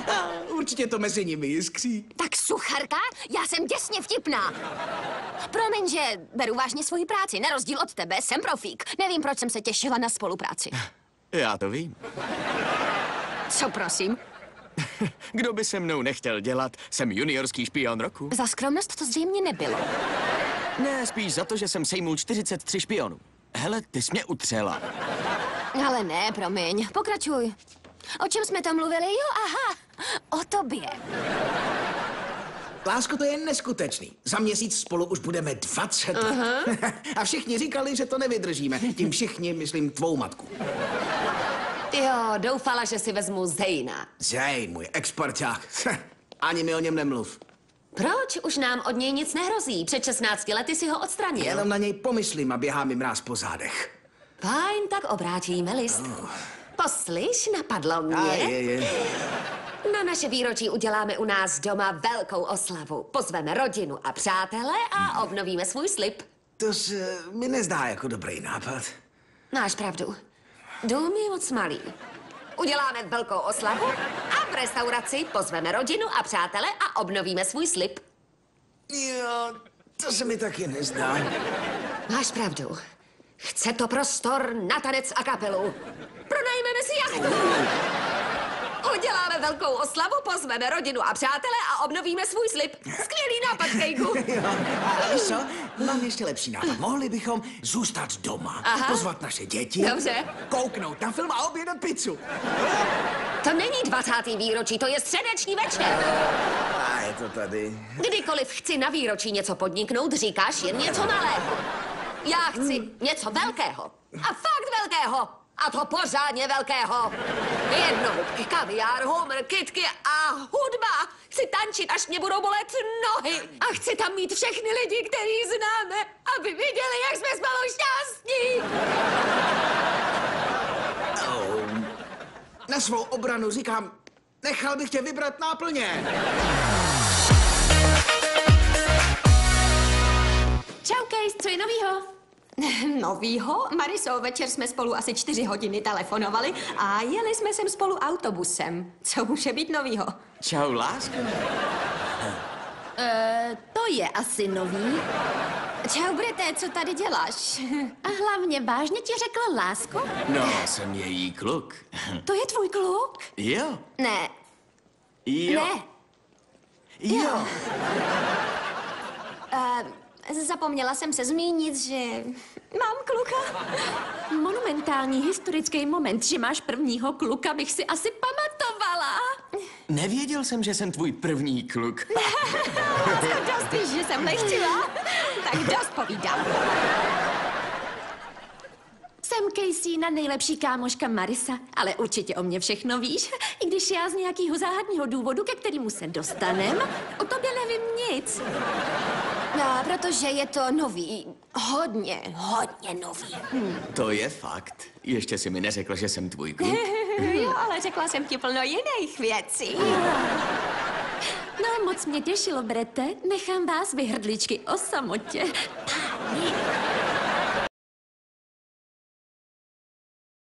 Určitě to mezi nimi jiskří. Tak sucharka, já jsem děsně vtipná. Promiň, že beru vážně svoji práci. Na rozdíl od tebe jsem profík. Nevím, proč jsem se těšila na spolupráci. Já to vím. Co prosím? Kdo by se mnou nechtěl dělat? Jsem juniorský špion roku. Za skromnost to zřejmě nebylo. Ne, spíš za to, že jsem sejmul 43 špionů. Hele, ty jsi mě utřela. Ale ne, promiň. Pokračuj. O čem jsme to mluvili? Jo, aha. O tobě. Lásko, to je neskutečný. Za měsíc spolu už budeme 20 let. A všichni říkali, že to nevydržíme. Tím všichni, myslím, tvou matku. Jo, doufala, že si vezmu Zejna. Zej, můj exporták. Ani mi o něm nemluv. Proč? Už nám od něj nic nehrozí. Před 16 lety si ho odstranil. Jenom na něj pomyslím a běhá mi mráz po zádech. Fajn, tak obrátíme list. Poslyš, napadlo mě. Je. Na naše výročí uděláme u nás doma velkou oslavu. Pozveme rodinu a přátele a obnovíme svůj slib. To se mi nezdá jako dobrý nápad. Máš pravdu. Dům je moc malý. Uděláme velkou oslavu a v restauraci pozveme rodinu a přátele a obnovíme svůj slib. Jo, to se mi taky nezdá. Máš pravdu. Chce to prostor na tanec a kapelu. Pronajmeme si jachtu. Uděláme velkou oslavu, pozveme rodinu a přátele a obnovíme svůj slib. Skvělý nápad, Kejku. A víš co? Mám ještě lepší nápad. Mohli bychom zůstat doma, pozvat naše děti, Dobře. kouknout na film a objednat pizzu. To není 20. výročí, to je středeční večer. A je to tady. Kdykoliv chci na výročí něco podniknout, říkáš jen něco malého. Já chci něco velkého. A fakt velkého. A to pořádně velkého. Jednohubky, kaviár, humor, kytky a hudba. Chci tančit, až mě budou bolet nohy. A chci tam mít všechny lidi, který známe, aby viděli, jak jsme spolu šťastní. Na svou obranu říkám, nechal bych tě vybrat náplně. Čau, Kejs, co je novýho? Novýho? Mariso, večer jsme spolu asi 4 hodiny telefonovali a jeli jsme sem spolu autobusem. Co může být novýho? Čau, lásko. To je asi nový. Čau, Brete, co tady děláš? A hlavně vážně ti řekl lásko? No, jsem její kluk. To je tvůj kluk? Jo. Ne. Jo. Ne. Jo. Zapomněla jsem se zmínit, že mám kluka. Monumentální historický moment, že máš prvního kluka, bych si asi pamatovala. Nevěděl jsem, že jsem tvůj první kluk. Dost víš, že jsem nechtěla. Tak dost povídám. Jsem Caseyna nejlepší kámoška Marisa, ale určitě o mě všechno víš. I když já z nějakého záhadného důvodu, ke kterému se dostanem, o tobě nevím nic. No, protože je to nový. Hodně nový. To je fakt. Ještě si mi neřekl, že jsem tvůj kluk. Jo, ale řekla jsem ti plno jiných věcí. No, moc mě těšilo, Brete. Nechám vás, vy hrdličky, o samotě. Páni.